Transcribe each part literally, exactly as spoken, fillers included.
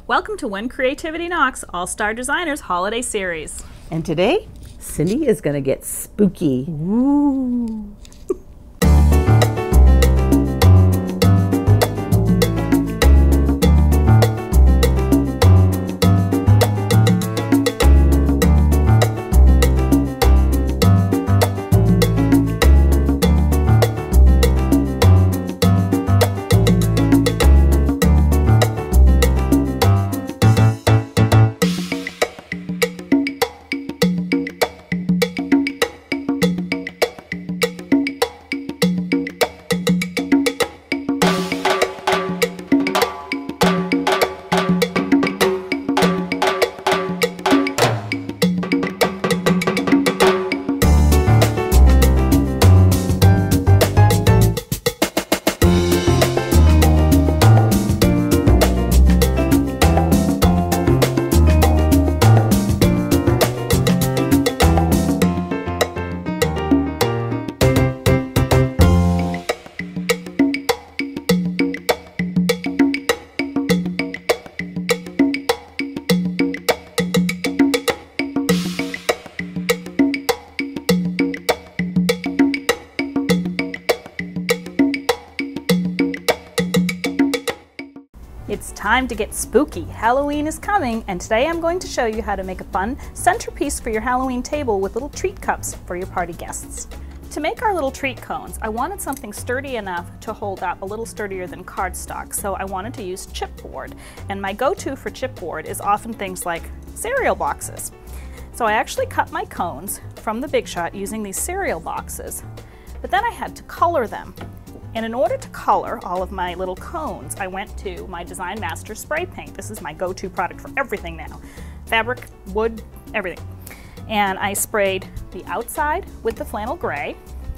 Welcome to When Creativity Knocks All-Star Designers Holiday Series. And today, Cindy is going to get spooky. Ooh. It's time to get spooky. Halloween is coming, and today I'm going to show you how to make a fun centerpiece for your Halloween table with little treat cups for your party guests. To make our little treat cones, I wanted something sturdy enough to hold up, a little sturdier than cardstock, so I wanted to use chipboard. And my go-to for chipboard is often things like cereal boxes. So I actually cut my cones from the Big Shot using these cereal boxes, but then I had to color them. And in order to color all of my little cones, I went to my Design Master spray paint. This is my go-to product for everything now. Fabric, wood, everything. And I sprayed the outside with the flannel gray,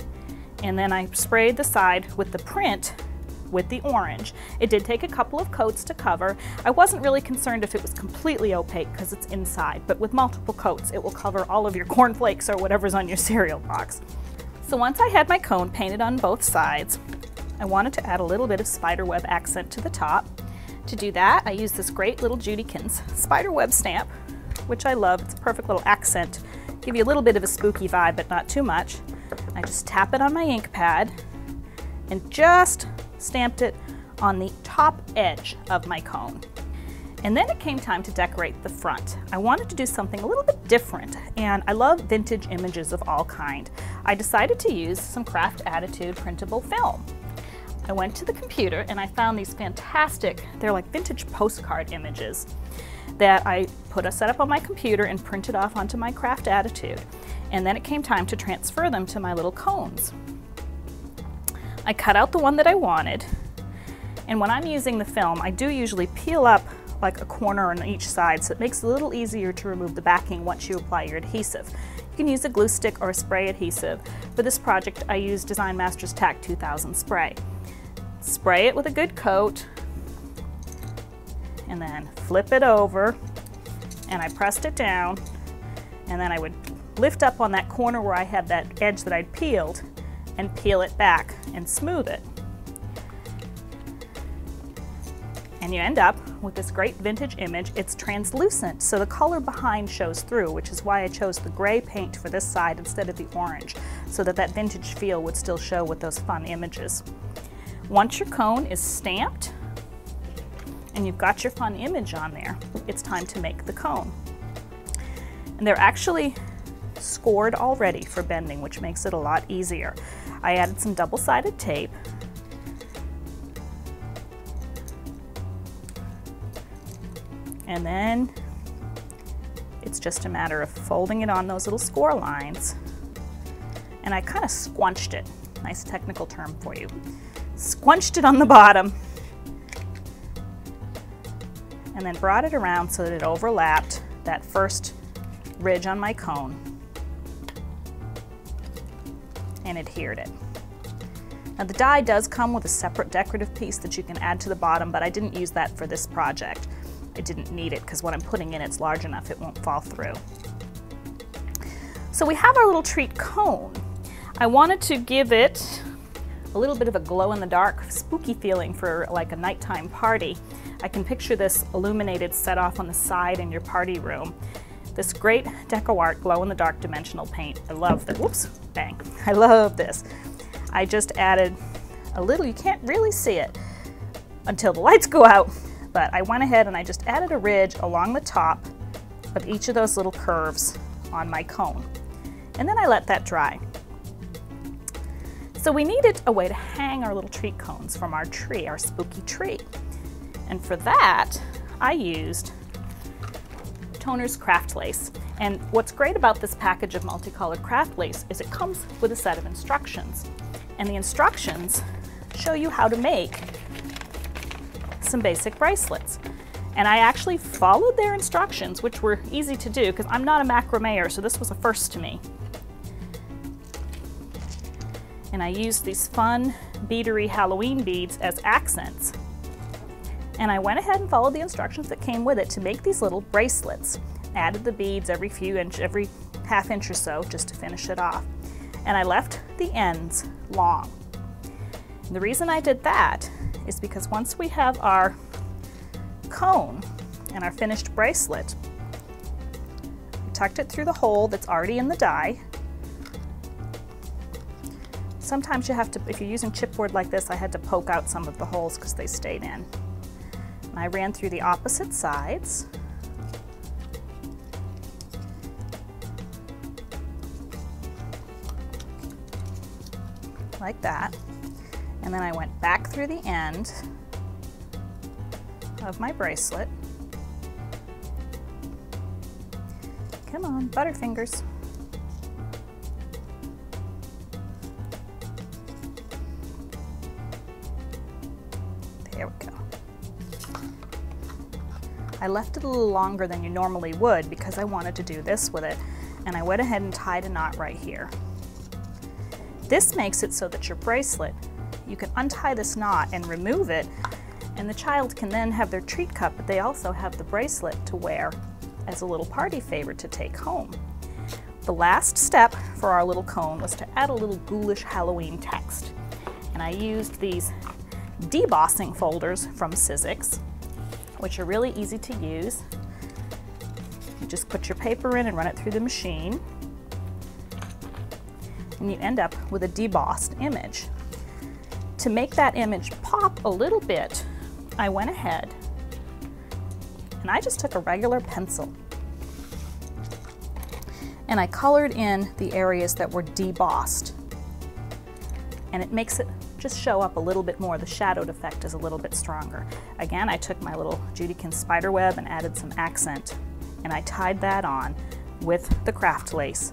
and then I sprayed the side with the print with the orange. It did take a couple of coats to cover. I wasn't really concerned if it was completely opaque because it's inside, but with multiple coats, it will cover all of your cornflakes or whatever's on your cereal box. So once I had my cone painted on both sides, I wanted to add a little bit of spiderweb accent to the top. To do that, I used this great little Judykins spiderweb stamp, which I love. It's a perfect little accent. Give you a little bit of a spooky vibe, but not too much. I just tap it on my ink pad and just stamped it on the top edge of my cone. And then it came time to decorate the front. I wanted to do something a little bit different, and I love vintage images of all kind. I decided to use some Craft Attitude printable film. I went to the computer and I found these fantastic, they're like vintage postcard images that I put a set up on my computer and printed off onto my Craft Attitude. And then it came time to transfer them to my little cones. I cut out the one that I wanted, and when I'm using the film, I do usually peel up like a corner on each side, so it makes it a little easier to remove the backing once you apply your adhesive. You can use a glue stick or a spray adhesive. For this project, I used Design Master's Tack two thousand spray. Spray it with a good coat, and then flip it over, and I pressed it down, and then I would lift up on that corner where I had that edge that I'd peeled and peel it back and smooth it. And you end up with this great vintage image. It's translucent, so the color behind shows through, which is why I chose the gray paint for this side instead of the orange, so that that vintage feel would still show with those fun images. Once your cone is stamped and you've got your fun image on there, it's time to make the cone. And they're actually scored already for bending, which makes it a lot easier. I added some double-sided tape. And then it's just a matter of folding it on those little score lines. And I kind of squunched it. Nice technical term for you. Squunched it on the bottom. And then brought it around so that it overlapped that first ridge on my cone and adhered it. Now the die does come with a separate decorative piece that you can add to the bottom, but I didn't use that for this project. I didn't need it because what I'm putting in it's large enough it won't fall through. So we have our little treat cone. I wanted to give it a little bit of a glow-in-the-dark, spooky feeling for like a nighttime party I can picture this illuminated set off on the side in your party room. This great Deco Art glow-in-the-dark dimensional paint. I love that. Whoops, bang. I love this. I just added a little, you can't really see it until the lights go out, but I went ahead and I just added a ridge along the top of each of those little curves on my cone. And then I let that dry. So we needed a way to hang our little treat cones from our tree, our spooky tree. And for that, I used Toner's craft lace. And what's great about this package of multicolored craft lace is it comes with a set of instructions. And the instructions show you how to make some basic bracelets. And I actually followed their instructions, which were easy to do because I'm not a macrameer, so this was a first to me. And I used these fun beadery Halloween beads as accents. And I went ahead and followed the instructions that came with it to make these little bracelets. Added the beads every few inch, every half inch or so just to finish it off. And I left the ends long. And the reason I did that is because once we have our cone and our finished bracelet, I tucked it through the hole that's already in the die. Sometimes you have to, if you're using chipboard like this, I had to poke out some of the holes because they stayed in. And I ran through the opposite sides. Like that. And then I went back through the end of my bracelet. Come on, Butterfingers. There we go. I left it a little longer than you normally would because I wanted to do this with it, and I went ahead and tied a knot right here. This makes it so that your bracelet, you can untie this knot and remove it, and the child can then have their treat cup, but they also have the bracelet to wear as a little party favor to take home. The last step for our little cone was to add a little ghoulish Halloween text, and I used these debossing folders from Sizzix, which are really easy to use. You just put your paper in and run it through the machine, and you end up with a debossed image. To make that image pop a little bit, I went ahead and I just took a regular pencil and I colored in the areas that were debossed, and it makes it just show up a little bit more. The shadowed effect is a little bit stronger. Again, I took my little Judykin spider web and added some accent, and I tied that on with the craft lace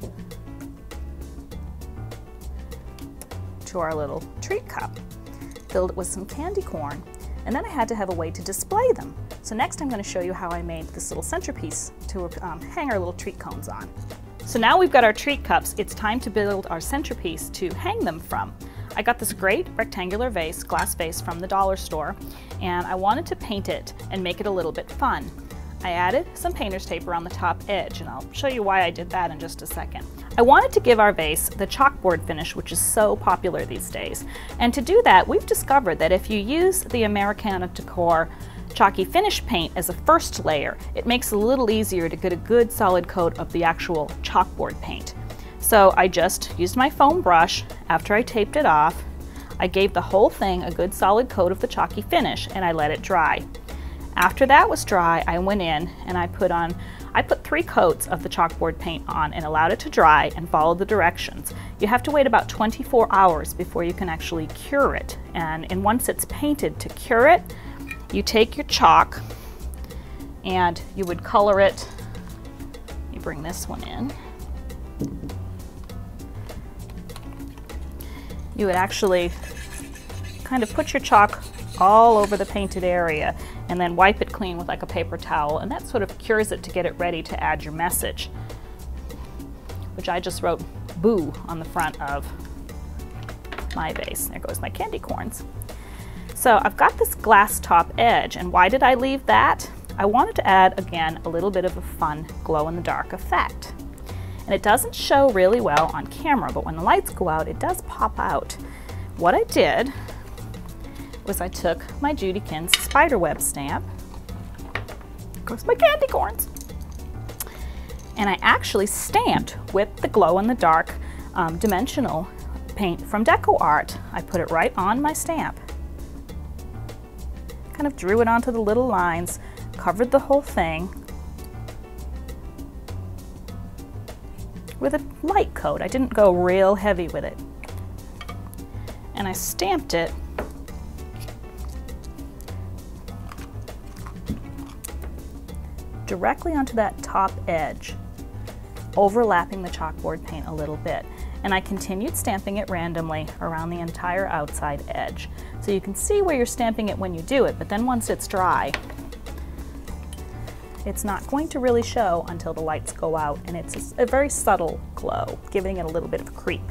to our little treat cup. Filled it with some candy corn, and then I had to have a way to display them. So next I'm going to show you how I made this little centerpiece to um, hang our little treat cones on. So now we've got our treat cups, it's time to build our centerpiece to hang them from. I got this great rectangular vase, glass vase from the dollar store, and I wanted to paint it and make it a little bit fun. I added some painter's tape around the top edge, and I'll show you why I did that in just a second. I wanted to give our vase the chalkboard finish, which is so popular these days. And to do that, we've discovered that if you use the Americana Decor chalky finish paint as a first layer, it makes it a little easier to get a good solid coat of the actual chalkboard paint. So I just used my foam brush. After I taped it off, I gave the whole thing a good solid coat of the chalky finish, and I let it dry. After that was dry, I went in and I put on, I put three coats of the chalkboard paint on and allowed it to dry and followed the directions. You have to wait about twenty-four hours before you can actually cure it. And, and once it's painted, to cure it, you take your chalk and you would color it. You bring this one in. You would actually kind of put your chalk all over the painted area and then wipe it clean with like a paper towel, and that sort of cures it to get it ready to add your message, which I just wrote boo on the front of my vase. There goes my candy corns. So I've got this glass top edge, and why did I leave that? I wanted to add, again, a little bit of a fun glow-in-the-dark effect. And it doesn't show really well on camera, but when the lights go out, it does pop out. What I did was I took my Judykins spiderweb stamp, of course my candy corns, and I actually stamped with the glow-in-the-dark um, dimensional paint from Deco Art. I put it right on my stamp. Kind of drew it onto the little lines, covered the whole thing with a light coat. I didn't go real heavy with it. And I stamped it directly onto that top edge, overlapping the chalkboard paint a little bit. And I continued stamping it randomly around the entire outside edge. So you can see where you're stamping it when you do it, but then once it's dry, it's not going to really show until the lights go out, and it's a very subtle glow, giving it a little bit of a creep.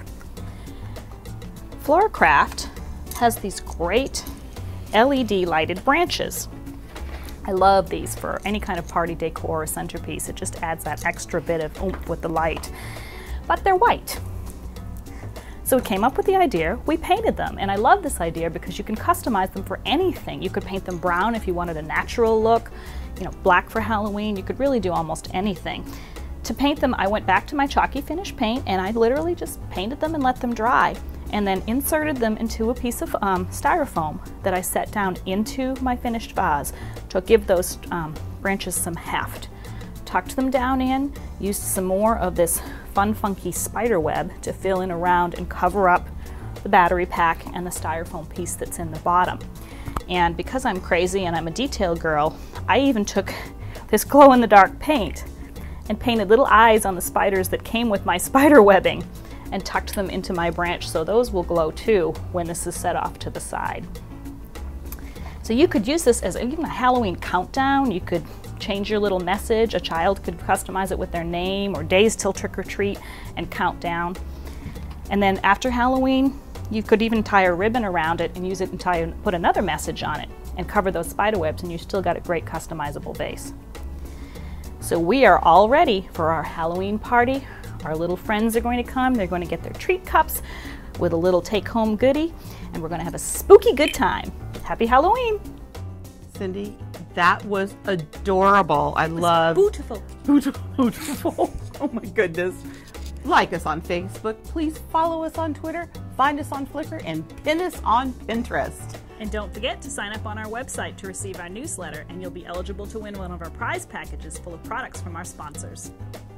Floorcraft has these great L E D lighted branches. I love these for any kind of party decor or centerpiece. It just adds that extra bit of oomph with the light. But they're white. So we came up with the idea, we painted them, and I love this idea because you can customize them for anything. You could paint them brown if you wanted a natural look, you know, black for Halloween. You could really do almost anything. To paint them, I went back to my chalky finish paint and I literally just painted them and let them dry, and then inserted them into a piece of um, styrofoam that I set down into my finished vase to give those um, branches some heft. Tucked them down in, used some more of this fun funky spider web to fill in around and cover up the battery pack and the styrofoam piece that's in the bottom. And because I'm crazy and I'm a detail girl, I even took this glow-in-the-dark paint and painted little eyes on the spiders that came with my spider webbing and tucked them into my branch, so those will glow too when this is set off to the side. So you could use this as even a Halloween countdown. You could change your little message. A child could customize it with their name or days till trick-or-treat and count down. And then after Halloween, you could even tie a ribbon around it and use it and tie, put another message on it and cover those spider webs, and you still got a great customizable vase. So we are all ready for our Halloween party. Our little friends are going to come. They're going to get their treat cups with a little take-home goodie, and we're going to have a spooky good time. Happy Halloween! Cindy, that was adorable. I love. Beautiful. Beautiful. Beautiful. Oh my goodness. Like us on Facebook. Please follow us on Twitter. Find us on Flickr and pin us on Pinterest. And don't forget to sign up on our website to receive our newsletter, and you'll be eligible to win one of our prize packages full of products from our sponsors.